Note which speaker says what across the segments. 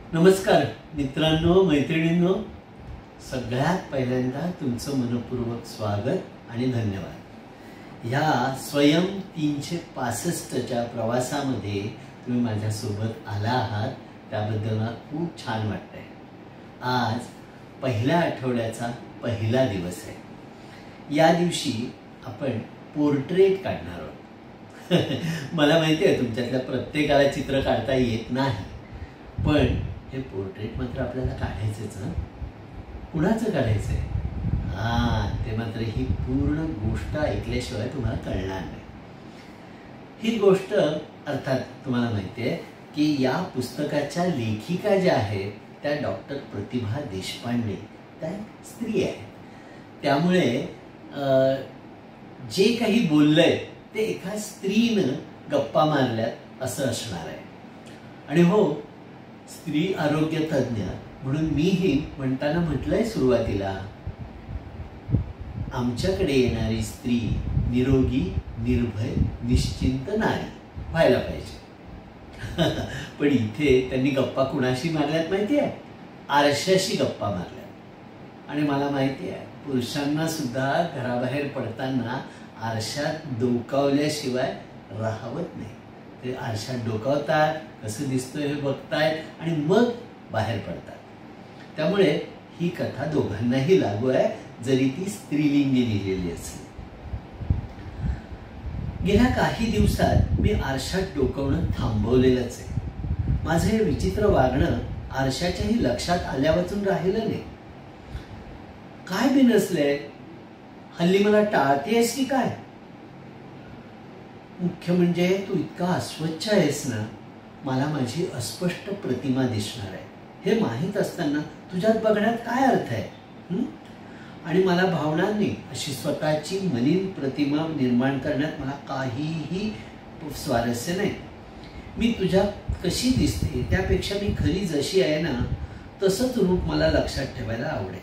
Speaker 1: नमस्कार मित्रांनो, मैत्रिणींनो, सगळ्यात पहिल्यांदा तुमचं मनपूर्वक स्वागत आणि धन्यवाद। ह्या स्वयं 365च्या प्रवासामध्ये तुम्ही माझ्यासोबत आला आहात, त्याबद्दल मला खूप छान वाटतंय। आज पहिल्या आठवड्याचा पहिला दिवस आहे। या दिवशी आपण पोर्ट्रेट काढणार आहोत। मला माहिती आहे तुमच्यातल्या प्रत्येकाला चित्र काढता येत नाही, पण हे पोर्ट्रेट मात्र आपल्याला काढायचंच ना। कुणाचं काढायचंय? ते मात्र ही पूर्ण गोष्ट ऐकल्याशिवाय तुम्हाला कळणार नाही। ही गोष्ट अर्थात तुम्हाला माहिती आहे की या पुस्तकाच्या लेखिका ज्या आहेत त्या डॉक्टर प्रतिभा देशपांडे, त्या स्त्री आहेत। त्यामुळे जे काही बोललंय ते एका स्त्रीनं गप्पा मारल्यात असं असणार आहे। आणि हो, स्त्री आरोग्य तज्ञ म्हणून मीही म्हणताना म्हटलंय सुरुवातीला, आमच्याकडे येणारी स्त्री निरोगी, निर्भय, निश्चिंत नारी व्हायला पाहिजे। पण इथे त्यांनी गप्पा कुणाशी मारल्यात माहिती आहे? आरशाशी गप्पा मारल्यात। आणि मला माहिती आहे पुरुषांना सुद्धा घराबाहेर पडताना आरशात डोकावल्याशिवाय राहवत नाही। ते आरशात डोकावतात, कसं दिसतोय हे बघतायत आणि मग बाहेर पडतात। त्यामुळे ही कथा दोघांनाही लागू आहे, जरी ती स्त्रीलिंगी लिहिलेली असली। गेल्या काही दिवसात मी आरशात डोकावणं थांबवलेलंच आहे। माझं हे विचित्र वागणं आरशाच्याही लक्षात आल्यावाचून राहिलं नाही। काय बिनसलंय? हल्ली मला टाळतेस की काय? मुख्य म्हणजे तू इतका अस्वच्छ आहेस ना, मला माझी अस्पष्ट प्रतिमा दिसणार आहे हे माहीत असताना तुझ्यात बघण्यात काय अर्थ आहे? आणि मला भावना नाही अशी स्वतःची मलिन प्रतिमा निर्माण करण्यात मला काहीही स्वारस्य नाही। मी तुझ्यात कशी दिसते त्यापेक्षा मी खरी जशी आहे ना तसंच रूप मला लक्षात ठेवायला आवडेल।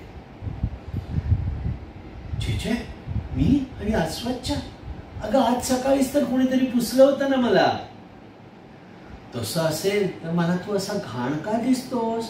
Speaker 1: छे, मी आणि अस्वच्छ? अगं आज सकाळीच तर कोणीतरी पुसलं होतं ना मला। तसं असेल तर मला तू असा घाण का दिसतोस?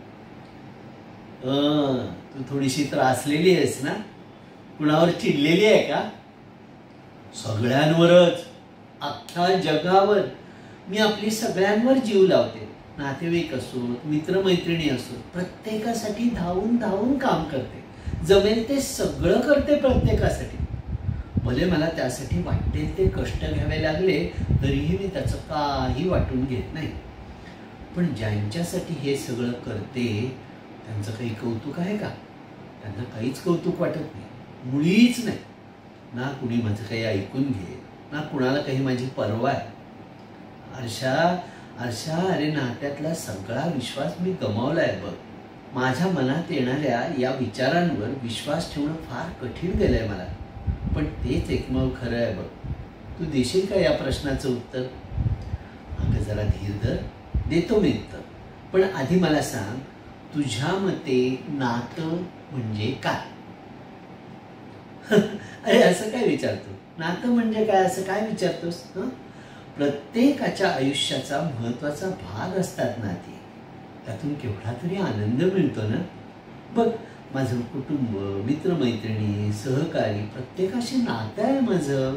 Speaker 1: तू थोडीशी त्रासलेली आहेस ना? कुणावर चिडलेली आहे का? सगळ्यांवरच, अख्ख्या जगावर। मी आपली सगळ्यांवर जीव लावते, नातेवाईक असोत, मित्रमैत्रिणी असोत, प्रत्येकासाठी धावून धावून काम करते, जमेल ते सगळं करते प्रत्येकासाठी। भले मला त्यासाठी वाटेल ते कष्ट घ्यावे लागले तरीही मी त्याचं काही वाटून घेत नाही। पण ज्यांच्यासाठी हे सगळं करते त्यांचं काही कौतुक आहे का? त्यांना काहीच कौतुक वाटत नाही, मुळीच नाही। ना कुणी माझं काही ऐकून घे, ना कुणाला काही माझी पर्वा आहे। आरशा, अरे नात्यातला सगळा विश्वास मी गमावलाय बघ। माझ्या मनात येणाऱ्या या विचारांवर विश्वास ठेवणं फार कठीण गेलंय मला, पण तेच एकमेव खरं आहे बघ। तू देशील का या प्रश्नाचं उत्तर? अगं जरा धीर धर, देतो मी उत्तर। पण आधी मला सांग, तुझ्या मते नातं म्हणजे काय? अरे असं काय विचारतो? नातं म्हणजे काय असं काय विचारतोस? प्रत्येकाच्या आयुष्याचा महत्वाचा भाग असतात नाती, त्यातून केवढा तरी आनंद मिळतो ना। बघ, माझं कुटुंब, मित्रमैत्रिणी, सहकारी, प्रत्येकाशी नातं आहे माझं।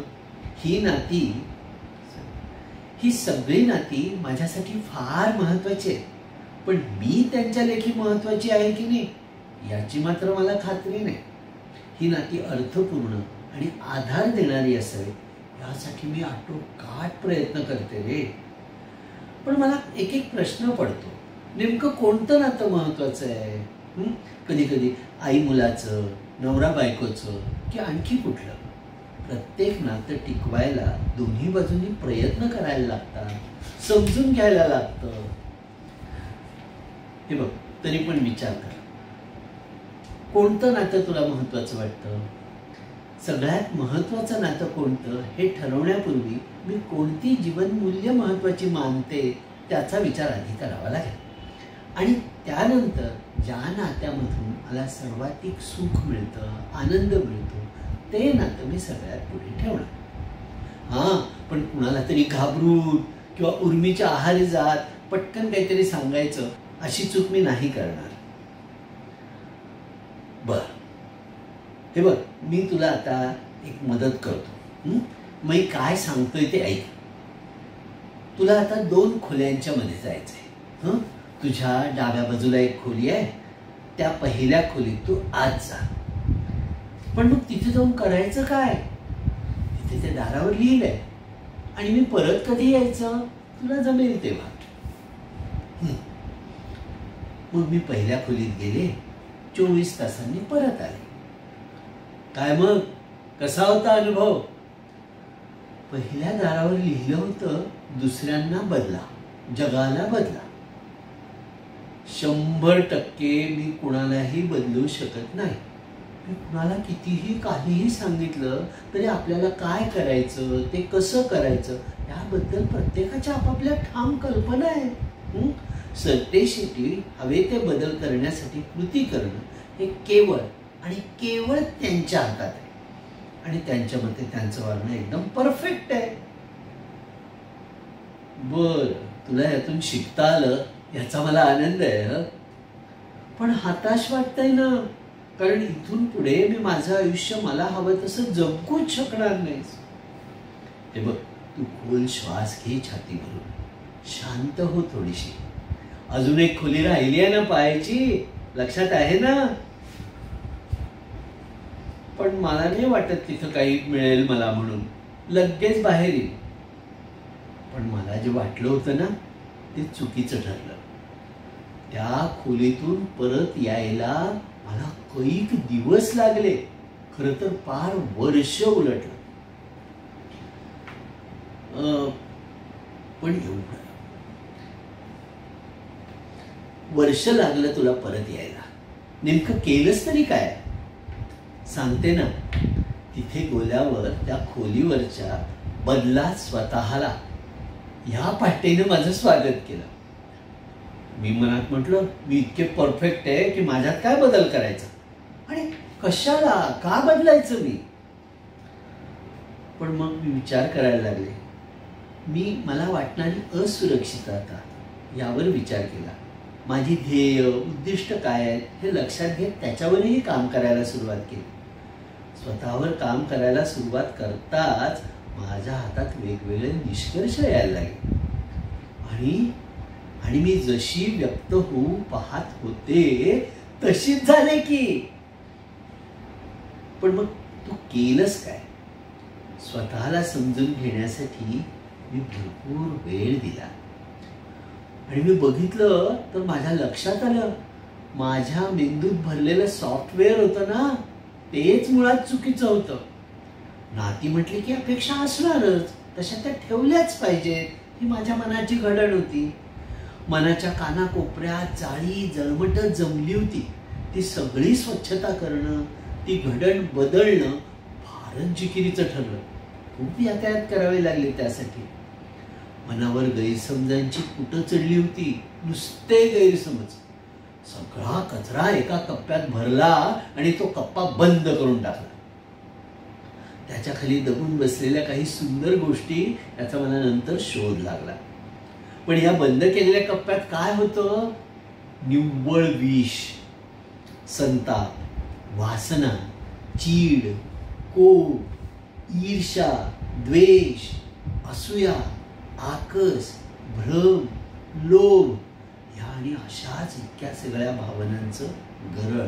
Speaker 1: ही सगळी नाती माझ्यासाठी फार महत्वाची आहेत, पण मी त्यांच्या लेखी महत्वाची आहे की नाही याची मात्र मला खात्री नाही। ही नाती अर्थपूर्ण आणि आधार देणारी असावीत यासाठी मी आटोकाट प्रयत्न करते रे। पण मला एक एक प्रश्न पडतो, नेमकं कोणतं नातं महत्वाचं आहे? कधी कधी आई मुलाचं, नवरा बायकोचं, की आणखी कुठलं? प्रत्येक नातं टिकवायला दोन्ही बाजूंनी प्रयत्न करायला लागतात, समजून घ्यायला लागतं। हे बघ, तरी पण विचार कर, कोणतं नातं तुला महत्वाचं वाटतं? सगळ्यात महत्वाचं नातं कोणतं हे ठरवण्यापूर्वी मी कोणती जीवनमूल्य महत्वाची मानते त्याचा विचार आधी करावा लागेल। आणि त्यानंतर ज्या नात्यामधून मला सर्वाधिक सुख मिळतं, आनंद मिळतो, ते नातं मी सगळ्यात पुढे ठेवणार। पण कुणाला तरी घाबरून किंवा उर्मीच्या आहारी जात पटकन काहीतरी सांगायचं अशी चूक मी नाही करणार. बर, हे बघ, मी तुला आता एक मदत करतो. मी काय सांगतोय ते ऐक. तुला आता 2 खोल्यांच्या मध्ये जायचंय. तुझ्या डाव्या बाजूला एक खोली आहे, त्या पहिल्या खोलीत तू आत जा. पण मग तिथे जाऊन करायचं काय? तिथे त्या दारावर लिहिलंय. आणि मी परत कधी यायचं? तुला जमेल तेव्हा. मग मी पहिल्या खोलीत गेले, 24 तासांनी परत आले. काय मग, कसा होता अनुभव? पहिल्या दारावर लिहिलं होतं, दुसऱ्यांना बदला, जगाला बदला. 100% मी कुणालाही बदलू शकत नाही. मी कुणाला कितीही काहीही सांगितलं तरी आपल्याला काय करायचं, ते कसं करायचं याबद्दल प्रत्येकाच्या आपापल्या ठाम कल्पना आहे. सरतेशेवटी हवे ते बदल करण्यासाठी कृती करणं हे केवळ आणि केवळ त्यांच्या हातात आहे. आणि त्यांच्या मते त्यांचं वागणं एकदम परफेक्ट आहे. बर, तुला यातून शिकता आलं याचा मला आनंद आहे. पण हताश वाटतंय ना, कारण इथून पुढे मी माझं आयुष्य मला हवं तसं जगूच शकणार नाहीस. हे बघ, तू खोल श्वास घे छाती भरून, शांत हो थोडीशी. अजून एक खोली राहिली आहे ना पाहायची, लक्षात आहे ना? पण मला नाही वाटत तिथं काही मिळेल मला म्हणून लगेच बाहेर येईल. पण मला जे वाटलं होतं ना ते चुकीचं ठरलं. त्या खोलीतून परत यायला मला कैक दिवस लागले, खरं तर पार वर्ष उलटलं. पण एवढं वर्ष लागलं तुला परत यायला, नेमकं केलंस तरी काय? सांगते ना. तिथे गेल्यावर त्या खोलीवरच्या बदलात स्वतःला ह्या पाट्याने माझं स्वागत केलं. मी मनात म्हटलं, मी इतके परफेक्ट आहे की माझ्यात काय बदल करायचा आणि कशाला, का बदलायचं मी? पण मग मी विचार करायला लागले. मला वाटणारी असुरक्षितता यावर विचार केला. माझी ध्येय, उद्दिष्ट काय आहेत हे लक्षात घेत त्याच्यावरही काम करायला सुरुवात केली. स्वतःवर काम करायला सुरुवात करताच माझ्या हातात वेगवेगळे निष्कर्ष यायला लागले. आणि मी जशी व्यक्त होऊ पाहत होते तशीच झाले की. पण मग तू केलंस काय? स्वतःला समजून घेण्यासाठी मी भरपूर वेळ दिला. आणि मी बघितलं तर माझ्या लक्षात आलं, माझ्या मेंदूत भरलेलं सॉफ्टवेअर होतं ना तेच मुळात चुकीचं होतं. नाती म्हटली की अपेक्षा असणारच, तशा त्या ठेवल्याच पाहिजेत, ही माझ्या मनाची घडण होती. मनाच्या कानाकोपऱ्यात जाळी जळमटत जमली होती. ती सगळी स्वच्छता करणं, ती घडण बदलणं फारच जिकिरीचं ठरलं. खूप यातायात करावे लागले त्यासाठी. मनावर गैरसमजांची कुटं चढली होती, नुसते गैरसमज. सगळा कचरा एका कप्प्यात भरला आणि तो कप्पा बंद करून टाकला. त्याच्या खाली दबून बसलेल्या काही सुंदर गोष्टी याचा मला नंतर शोध लागला. पण या बंद केलेल्या कप्प्यात काय होतं? निव्वळ विष, संताप, वासना, चीड, कोप, ईर्ष्या, द्वेष, असूया, आकस, भ्रम, लोभ आणि अशाच इतक्या सगळ्या भावनांचं गरळ.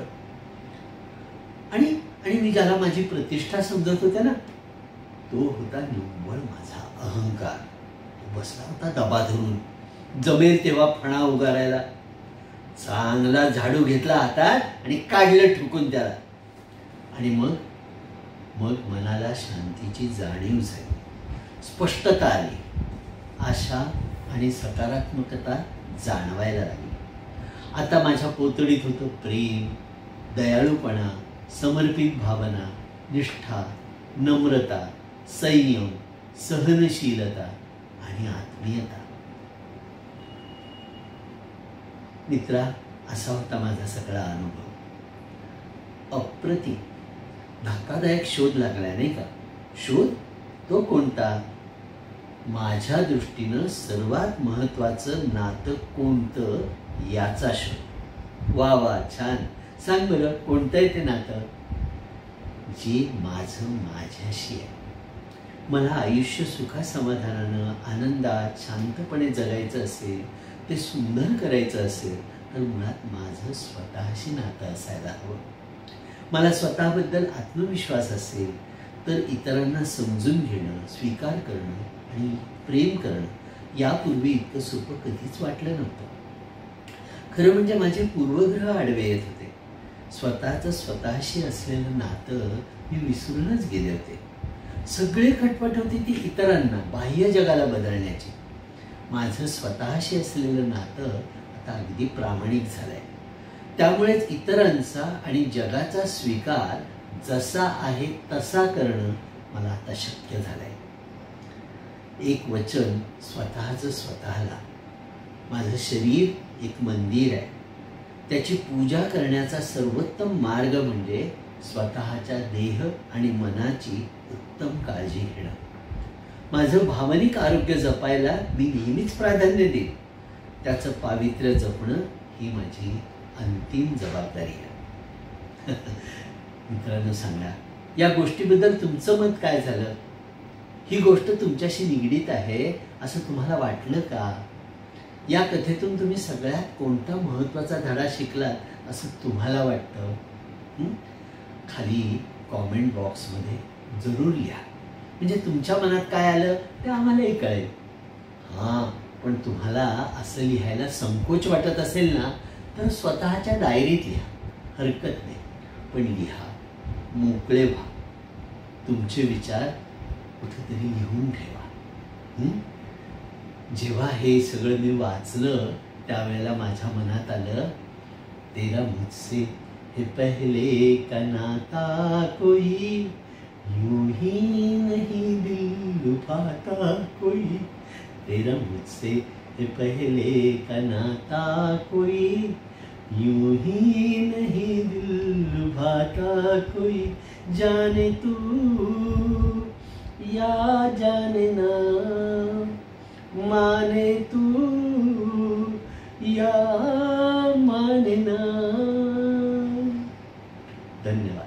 Speaker 1: आणि मी ज्याला माझी प्रतिष्ठा समजत होते ना तो होता निव्वळ माझा अहंकार. तो बसला होता दबा धरून, जमेल तेव्हा फणा उगारायला. चांगला झाडू घेतला हातात आणि काढलं ठुकून त्याला. आणि मग मनाला शांतीची जाणीव झाली, स्पष्टता आली, आशा आणि सकारात्मकता जाणवायला लागली. आता माझ्या पोतडीत होतं प्रेम, दयाळूपणा, समर्पित भावना, निष्ठा, नम्रता, संयम, सहनशीलता आणि आत्मीयता. मित्रा, असा होता माझा सगळा अनुभव. अप्रतिम, धक्कादायक शोध लागला नाही का? शोध तो कोणता? माझ्या दृष्टीनं सर्वात महत्वाचं नातं कोणतं याचा शोध. वा वा, छान. सांग बरं, कोणतं आहे ते नातं? जे माझं माझ्याशी आहे. मला आयुष्य सुखासमाधानानं आनंदात शांतपणे जगायचं असेल, ते सुंदर करायचं असेल तर मुळात माझं स्वतःशी नातं असायला हवं. मला स्वतःबद्दल आत्मविश्वास असेल तर इतरांना समजून घेणं, स्वीकार करणं आणि प्रेम करणं यापूर्वी इतकं सोपं कधीच वाटलं नव्हतं. खरं म्हणजे माझे पूर्वग्रह आडवे येत होते. स्वतःचं स्वतःशी असलेलं नातं मी विसरूनच गेले होते. सगळी खटपट होती ती इतरांना, बाह्य जगाला बदलण्याची. माझं स्वतःशी असलेलं नातं आता अगदी प्रामाणिक झालंय. त्यामुळेच इतरांचा आणि जगाचा स्वीकार जसा आहे तसा करणं मला आता शक्य झालंय. एक वचन स्वतःचं स्वतःला. माझं शरीर एक मंदिर आहे. त्याची पूजा करण्याचा सर्वोत्तम मार्ग म्हणजे स्वतःच्या देह आणि मनाची उत्तम काळजी घेणं. माझं भावनिक आरोग्य जपायला मी नेहमीच प्राधान्य देईन. त्याचं पावित्र्य जपणं ही माझी अंतिम जबाबदारी आहे. मित्रांनो, सांगा, या गोष्टीबद्दल तुमचं मत काय झालं? ही गोष्ट तुमच्याशी निगडीत आहे असं तुम्हाला वाटलं का? या कथेतून तुम्ही सगळ्यात कोणता महत्त्वाचा धडा शिकलात असं तुम्हाला वाटतं? खाली कॉमेंट बॉक्समध्ये जरूर लिहा. म्हणजे तुमच्या मनात काय आलं ते आम्हालाही कळेल. हां, पण तुम्हाला असं लिहायला संकोच वाटत असेल ना तर स्वतःच्या डायरीत लिहा, हरकत नाही. पण लिहा, मोकळे व्हा. तुमचे विचार कुठेतरी लिहून ठेवा. जेव्हा हे सगळं मी वाचलं त्यावेळेला माझ्या मनात आलं, तेरा मुझसे है पहले का नाता कोई, यूं ही नहीं दिल लुभाता कोई. तेरा मुझसे है पहले का नाता कोई, यूं ही नहीं दिल लुभाता कोई. जाने तू या जाने ना, माने तू या माने ना. धन्यवाद.